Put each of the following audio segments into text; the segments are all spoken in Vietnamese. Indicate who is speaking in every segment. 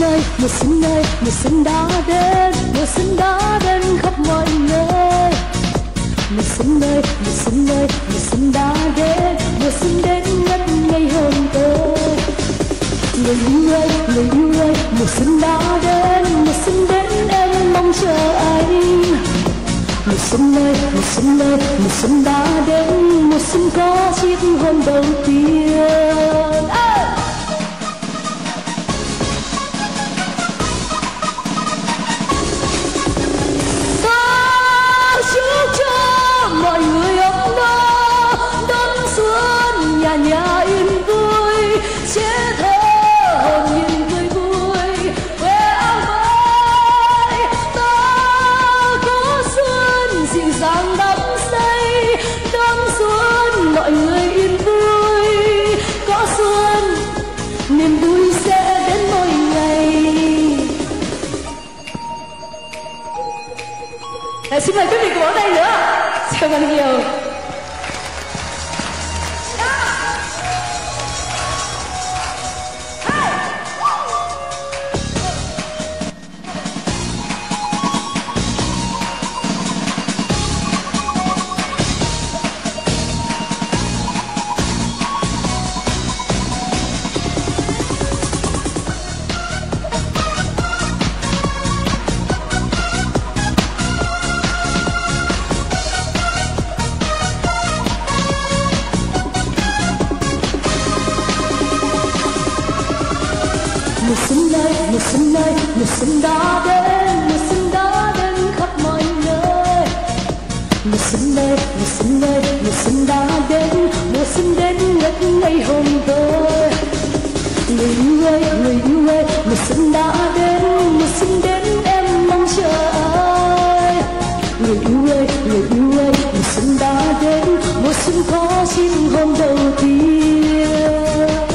Speaker 1: mùa xuân đã đến, mùa xuân đã đến khắp mọi nơi. Mùa xuân ơi, mùa xuân ơi, mùa xuân đã đến, mùa xuân đến ngất ngây hồn tôi. Người yêu ơi, mùa xuân đã đến, mùa xuân đến em mong chờ anh. Mùa xuân ơi, mùa xuân ơi, mùa xuân đã đến, mùa xuân có chiếc hôn đầu tiên. Chúc cho mọi người ấm no đón xuân nhà nhà yên vui, trẻ thơ hồn nhiên tươi vui quê áo mới. Ta có xuân dịu dàng đắm say, đón xuân mọi người yên vui, có xuân niềm vui sẽ đến mỗi ngày. Xin mời quý vị cùng vỗ tay nữa. Chào bạn nhiều. Mùa xuân ơi, mùa xuân ơi, mùa xuân đã đến, mùa xuân đã đến khắp mọi nơi. Mùa xuân ơi, mùa xuân ơi, mùa xuân đã đến, mùa xuân đến ngất ngây hồn tôi. Người yêu ơi, mùa xuân đã đến, mùa xuân đến em mong chờ ai. Người yêu ơi, mùa xuân đã đến, mùa xuân có chim hôm đầu tiên.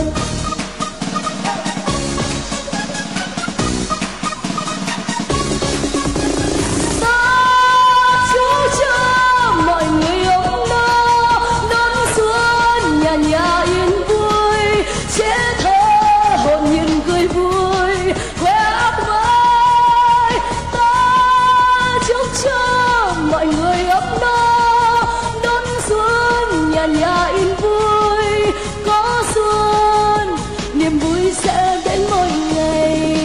Speaker 1: Nhà yên vui, có xuân niềm vui sẽ đến mỗi ngày.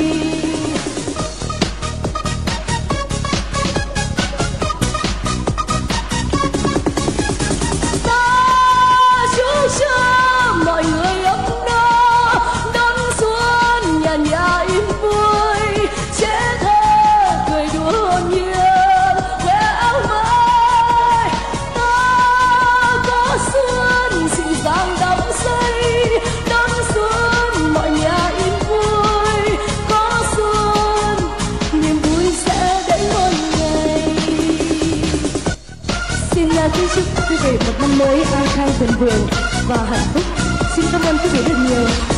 Speaker 1: Ta chúc cho mọi người ấm no đón xuân nhà nhà yên vui, trẻ thơ cười đùa hồn nhiên quê áo mới. Xuân dịu dàng đắm say, đón xuân mọi nhà yên vui, có xuân niềm vui sẽ đến mỗi ngày. Xin kính chúc quý vị một năm mới an khang thịnh vượng và hạnh phúc. Xin cảm ơn quý vị rất nhiều.